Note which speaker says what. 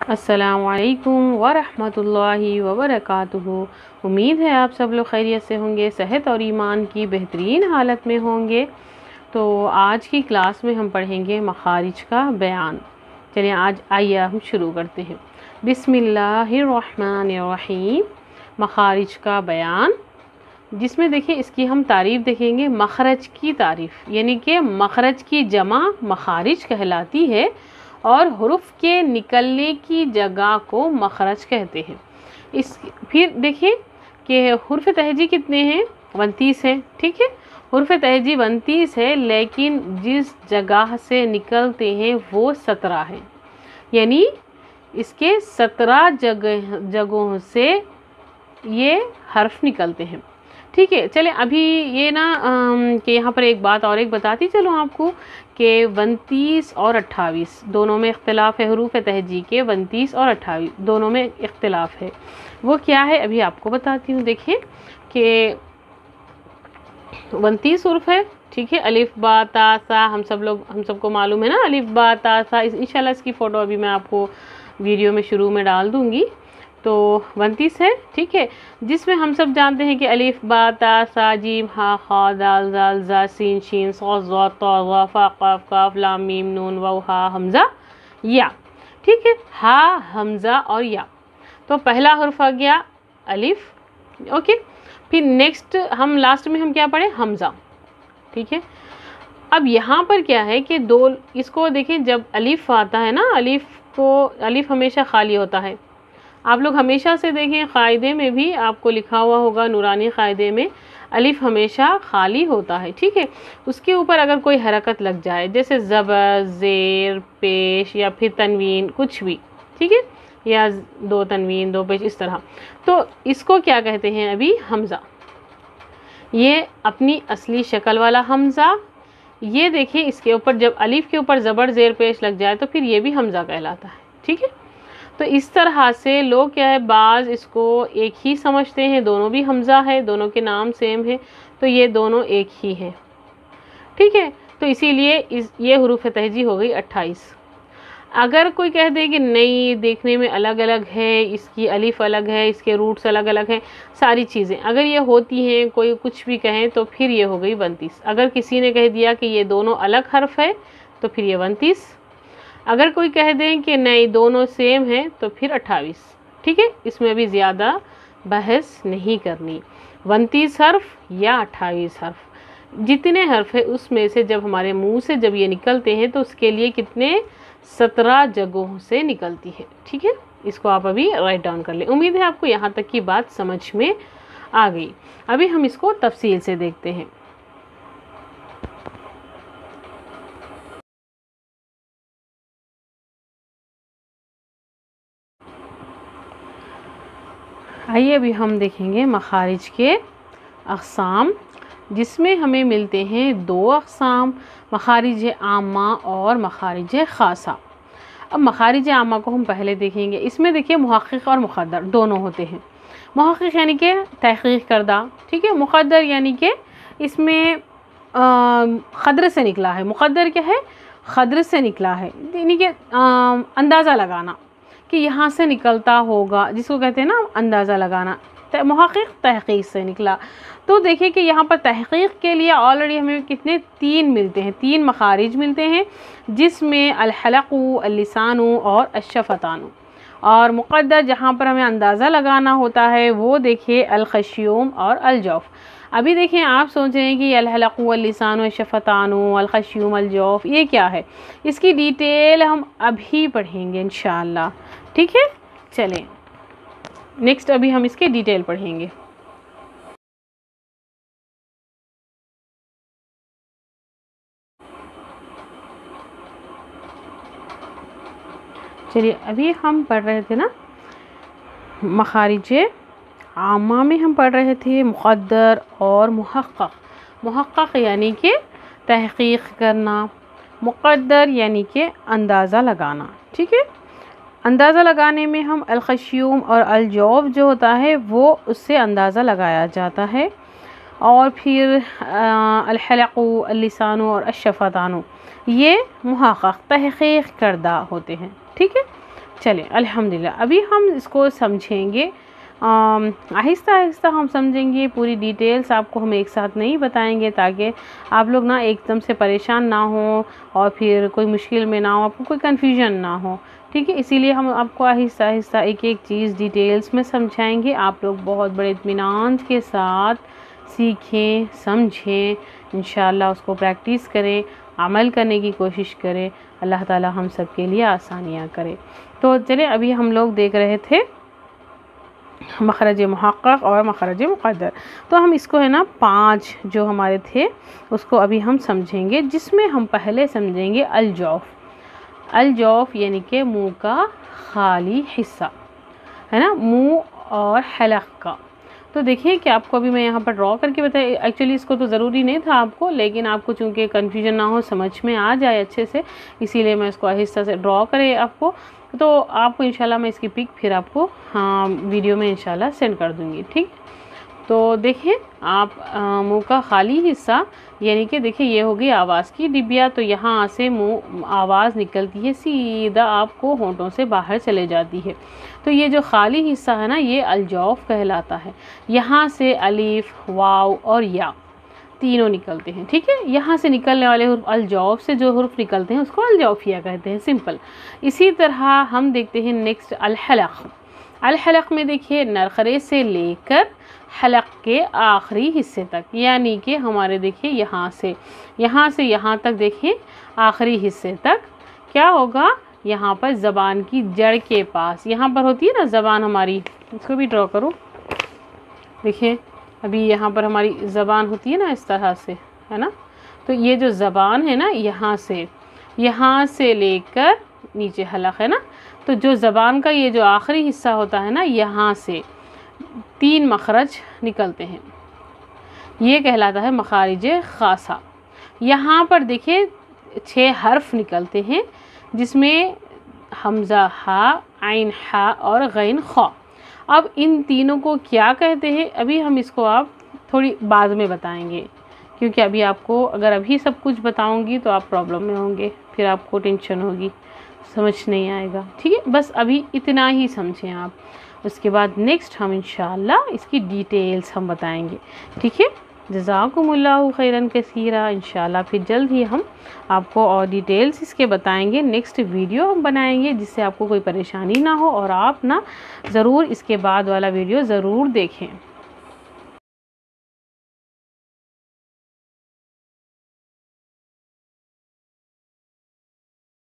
Speaker 1: अस्सलामुअलैकुम वरहमतुल्लाहि वबरकातुहू। उम्मीद है आप सब लोग खैरियत से होंगे, सेहत और ईमान की बेहतरीन हालत में होंगे। तो आज की क्लास में हम पढ़ेंगे मखारिज का बयान। चलिए आज आइए हम शुरू करते हैं। बिस्मिल्लाहिर्रहमानिर्रहीम। मखारिज का बयान, जिसमें देखिए इसकी हम तारीफ़ देखेंगे। मखरज की तारीफ़ यानी कि मखरज की जमा मखारिज कहलाती है और हुरूफ के निकलने की जगह को मखरज कहते हैं। इस फिर देखिए कि हुरूफ तहजी कितने हैं, 29 हैं। ठीक है, हुरूफ तहजी 29 है, लेकिन जिस जगह से निकलते हैं वो 17 है। यानी इसके 17 जगहों से ये हर्फ निकलते हैं। ठीक है, चले अभी ये ना कि यहाँ पर एक बात और एक बताती चलो आपको कि 29 और 28 दोनों में इख्तिलाफ़ है। हुरूफ तहजी के 29 और 28 दोनों में इख्तिलाफ़ है। वो क्या है अभी आपको बताती हूँ। देखिए कि 29 हुरूफ है। ठीक है, अलिफ बा ता सा, हम सबको मालूम है ना, अलिफ बा ता सा। इंशाल्लाह इसकी फ़ोटो अभी मैं आपको वीडियो में शुरू में डाल दूँगी। तो 29 है। ठीक है, जिसमें हम सब जानते हैं कि अलिफ बा ता सा जीम हा खा दाल जाल जा सीन शीन सौ ज़ा ता ज़ा फा क़ाफ काफ लाम मीम नून वाव हा हमज़ा या। ठीक है, हा हमज़ा और या। तो पहला हुर्फ आ गया अलिफ। ओके, फिर नेक्स्ट हम लास्ट में हम क्या पढ़े, हमज़ा। ठीक है, अब यहाँ पर क्या है कि दो इसको देखें, जब अलिफ आता है ना, अलिफ हमेशा खाली होता है। आप लोग हमेशा से देखें, क़ायदे में भी आपको लिखा हुआ होगा, नूरानी क़ायदे में अलिफ हमेशा खाली होता है। ठीक है, उसके ऊपर अगर कोई हरकत लग जाए, जैसे ज़बर, ज़ेर, पेश या फिर तनवीन, कुछ भी। ठीक है, या दो तनवीन दो पेश, इस तरह, तो इसको क्या कहते हैं अभी, हमज़ा। ये अपनी असली शक्ल वाला हमज़ा। ये देखिए, इसके ऊपर जब अलिफ के ऊपर ज़बर ज़ेर पेश लग जाए तो फिर ये भी हमज़ा कहलाता है। ठीक है, तो इस तरह से लोग क्या है, बाज़ इसको एक ही समझते हैं, दोनों भी हमज़ा है, दोनों के नाम सेम है, तो ये दोनों एक ही हैं। ठीक है, तो इसीलिए ये हुरूफ तहजी हो गई 28। अगर कोई कह दे कि नहीं, देखने में अलग अलग है, इसकी अलिफ अलग है, इसके रूट्स अलग अलग हैं, सारी चीज़ें अगर ये होती हैं, कोई कुछ भी कहें, तो फिर ये हो गई 32। अगर किसी ने कह दिया कि ये दोनों अलग हर्फ है तो फिर ये 32। अगर कोई कह दें कि नहीं दोनों सेम हैं तो फिर 28। ठीक है, इसमें भी ज़्यादा बहस नहीं करनी। 29 हर्फ या 28 हर्फ, जितने हर्फ है उसमें से जब हमारे मुंह से जब ये निकलते हैं तो उसके लिए कितने, 17 जगहों से निकलती है। ठीक है, इसको आप अभी राइट डाउन कर लें। उम्मीद है आपको यहाँ तक की बात समझ में आ गई। अभी हम इसको तफसील से देखते हैं। आइए अभी हम देखेंगे मखारिज के अक़साम, जिसमें हमें मिलते हैं दो अक़साम, मखारिज आमा और मखारिज ख़ासा। अब मखारिज आमा को हम पहले देखेंगे। इसमें देखिए मुहक़्क़िक़ और मुक़द्दर दोनों होते हैं। मुहक़्क़िक़ यानी कि तहक़ीक़ करदा। ठीक है, मुक़द्दर यानी कि इसमें ख़द्र से निकला है। मुक़द्दर क्या है, ख़द्र से निकला है, यानी कि अंदाज़ा लगाना कि यहाँ से निकलता होगा, जिसको कहते हैं ना अंदाज़ा लगाना। मुहक़्क़िक़ तहक़ीक़ से निकला। तो देखिए कि यहाँ पर तहक़ीक़ के लिए ऑलरेडी हमें कितने, 3 मिलते हैं, 3 मखारिज मिलते हैं, जिसमें अल-हलक़ु, अल-लिसानु और अश-शफ़तानु। और मुक़द्दर जहाँ पर हमें अंदाज़ा लगाना होता है वो देखिए अल-ख़श्यूम और अल-जौफ़। अभी देखिए आप सोच रहे हैं कि अल-हलक़ु, अल-लिसानु, अश-शफ़तानु, अल-ख़श्यूम, अल-जौफ़ ये क्या है, इसकी डिटेल हम अभी पढ़ेंगे इंशाअल्लाह। ठीक है, चलें नेक्स्ट अभी हम इसके डिटेल पढ़ेंगे। चलिए अभी हम पढ़ रहे थे ना, मखारिज आमा में हम पढ़ रहे थे मुक़द्दर और मुहक़्क़क़। मुहक़्क़क़ यानी कि तहक़ीक़ करना, मुक़द्दर यानी कि अंदाज़ा लगाना। ठीक है, अंदाज़ा लगाने में हम अल-ख़श्यूम और अल-जौफ़ जो होता है वो उससे अंदाज़ा लगाया जाता है। और फिर अल-हलक़ु, अल-लिसानु और अश-शफ़तानु ये मुहक़्क़क़ तहक़ीक़ करदा होते हैं। ठीक है, चलें अल्हम्दुलिल्लाह अभी हम इसको समझेंगे, आहिस्ता आहिस्ता हम समझेंगे। पूरी डिटेल्स आपको हम एक साथ नहीं बताएंगे ताकि आप लोग ना एकदम से परेशान ना हो और फिर कोई मुश्किल में ना हो, आपको कोई कन्फ्यूजन ना हो, ठीक है। इसीलिए हम आपको आहिस्ता आहिस्ता एक एक चीज़ डिटेल्स में समझाएंगे। आप लोग बहुत बड़े इत्मीनान के साथ सीखें, समझें, इंशाअल्लाह उसको प्रैक्टिस करें, अमल करने की कोशिश करें। अल्लाह ताला हम सब के लिए आसानियाँ करे। तो चलिए अभी हम लोग देख रहे थे मखरज मुहक्कक और मखरज मुक़द्दर। तो हम इसको है ना 5 जो हमारे थे उसको अभी हम समझेंगे, जिसमें हम पहले समझेंगे अलजौफ़। अलजौफ़ यानी कि मुंह का खाली हिस्सा है ना, मुंह और हलक का। तो देखिए कि आपको अभी मैं यहाँ पर ड्रॉ करके बताया, एक्चुअली इसको तो ज़रूरी नहीं था आपको, लेकिन आपको चूँकि कन्फ्यूजन ना हो, समझ में आ जाए अच्छे से, इसीलिए मैं इसको आहिस्ता से ड्रॉ करे आपको। तो आपको इंशाल्लाह मैं इसकी पिक फिर आपको वीडियो में इंशाल्लाह सेंड कर दूँगी, ठीक। तो देखिए आप मुंह का खाली हिस्सा यानी कि देखिए ये होगी आवाज़ की डिबिया। तो यहाँ से मुंह आवाज़ निकलती है, सीधा आपको होंठों से बाहर चले जाती है। तो ये जो खाली हिस्सा है ना ये अलजौफ़ कहलाता है। यहाँ से अलीफ, वाव और या तीनों निकलते हैं, ठीक है। यहाँ से निकलने वाले हुर्फ अलजौफ़ से जो हुर्फ निकलते हैं उसको अलजौफ़िया कहते हैं, सिंपल। इसी तरह हम देखते हैं नेक्स्ट अलहलक। अलहलक में देखिए नरखरे से लेकर हलक के आखिरी हिस्से तक, यानी कि हमारे देखिए यहाँ से यहाँ तक देखिए आखिरी हिस्से तक क्या होगा, यहाँ पर ज़बान की जड़ के पास, यहाँ पर होती है ना ज़बान हमारी, इसको भी ड्रॉ करो। देखिए अभी यहाँ पर हमारी ज़बान होती है ना इस तरह से, है ना। तो ये जो ज़बान है ना यहाँ से लेकर नीचे हलक है ना, तो जो ज़बान का ये जो आखिरी हिस्सा होता है ना, यहाँ से 3 मखरज निकलते हैं, ये कहलाता है मखारिज खासा। यहाँ पर देखिए 6 हर्फ निकलते हैं, जिसमें हमज़ा हा, आइन हा और गैन खा। अब इन तीनों को क्या कहते हैं अभी हम इसको आप थोड़ी बाद में बताएंगे, क्योंकि अभी आपको अगर अभी सब कुछ बताऊंगी तो आप प्रॉब्लम में होंगे, फिर आपको टेंशन होगी, समझ नहीं आएगा, ठीक है। बस अभी इतना ही समझें आप, उसके बाद नेक्स्ट हम इंशाअल्लाह इसकी डिटेल्स हम बताएंगे, ठीक है। जज़ाकुमुल्लाहु खैरन कसीरा। इंशाअल्लाह फिर जल्द ही हम आपको और डिटेल्स इसके बताएंगे, नेक्स्ट वीडियो हम बनाएंगे जिससे आपको कोई परेशानी ना हो और आप ना ज़रूर इसके बाद वाला वीडियो ज़रूर देखें।